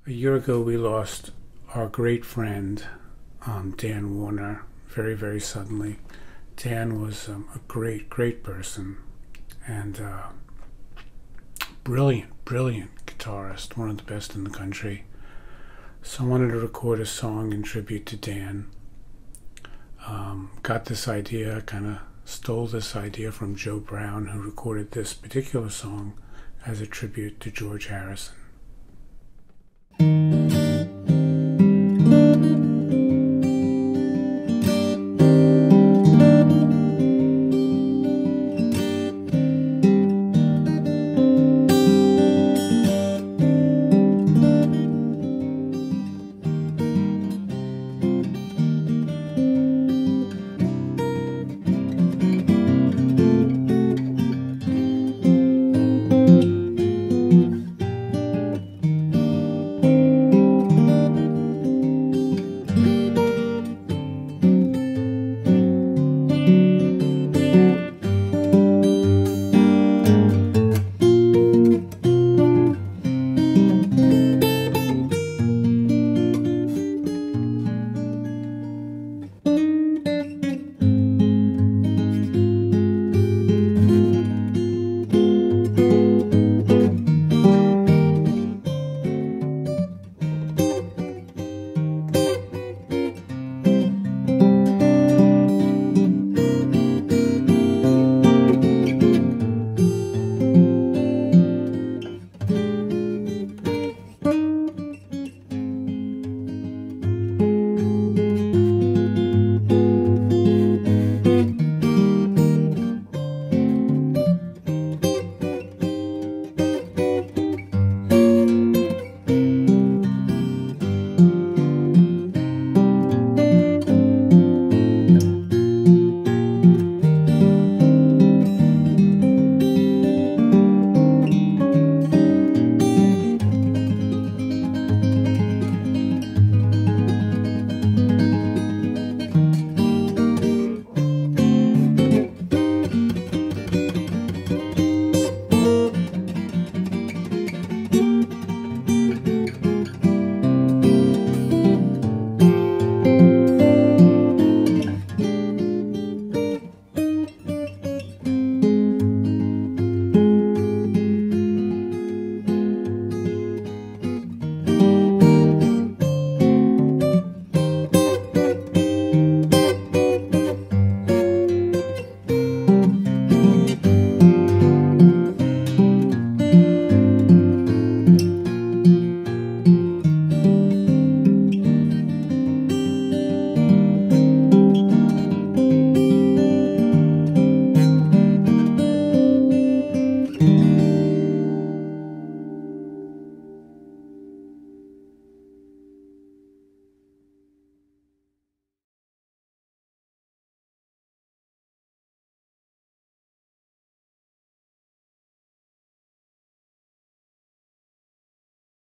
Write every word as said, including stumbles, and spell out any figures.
A year ago, we lost our great friend, um, Dan Warner, very, very suddenly. Dan was um, a great, great person and uh, brilliant, brilliant guitarist, one of the best in the country. So I wanted to record a song in tribute to Dan. Um, got this idea, kind of stole this idea from Joe Brown, who recorded this particular song as a tribute to George Harrison.